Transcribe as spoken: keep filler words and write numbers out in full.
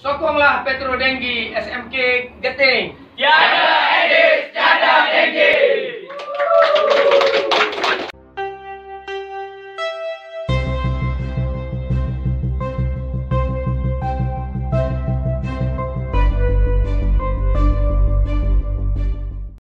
Sokonglah Petro Denggi S M K Geting. Tiada edit.